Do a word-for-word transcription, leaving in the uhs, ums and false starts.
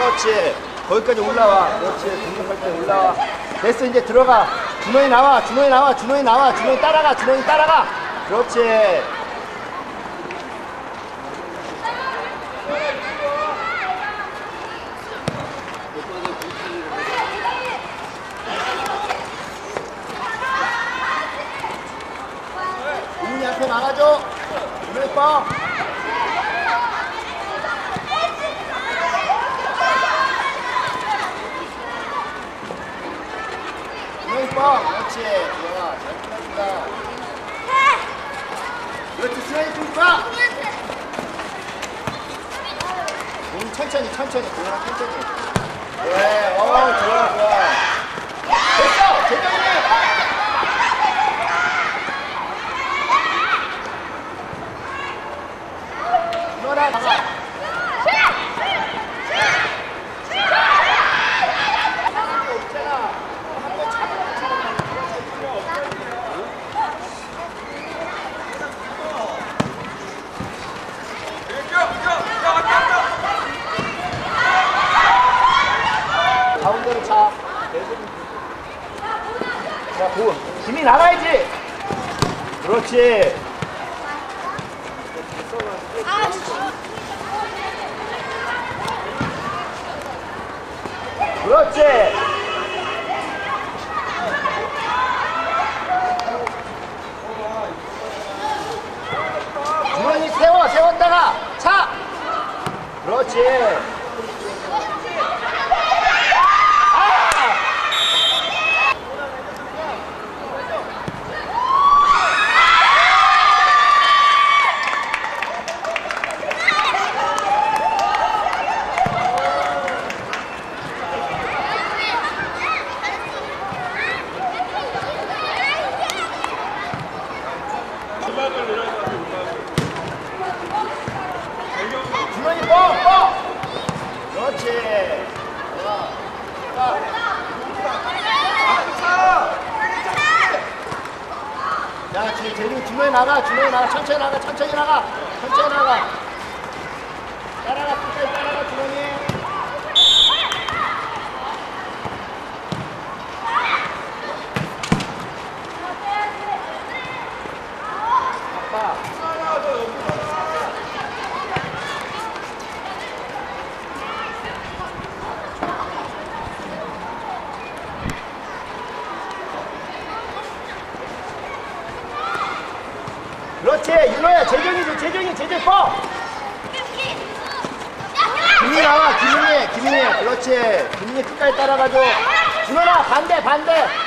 그렇지. 거기까지 올라와. 그렇지. 공격할 때 올라와. 됐어. 이제 들어가. 준호이 나와. 준호이 나와. 준호이 나와. 준호이 따라가. 준호이 따라가. 그렇지. 준호이 앞에 막아줘. 준호이 뻥. 뻥! 그렇지! 좋아! 잘 끝났다! 그렇지! 수현이 좀 봐! 공 천천히 천천히 공이랑 천천히 그래! 어 좋아 좋아! 됐어! 재정이! 준호랑 가자! 가운데로 차. 자, 고. 김이 나가야지. 그렇지. 그렇지. 주머니 세워, 세웠다가 차. 그렇지. 준호이 뻥! 뻥! 그렇지. 자, 재jun이 준호이 나가. 준호이 나가. 천천히 나가. 천천히 나가. 천천히 나가. 따라가. 끝까지 따라가. 준호이. 아빠. 그렇지. 윤호야. 재정이지. 재정이. 재정 뻥. 김이 나와. 김이. 김이. 그렇지. 김이 끝까지 따라가줘. 준호라. 반대 반대.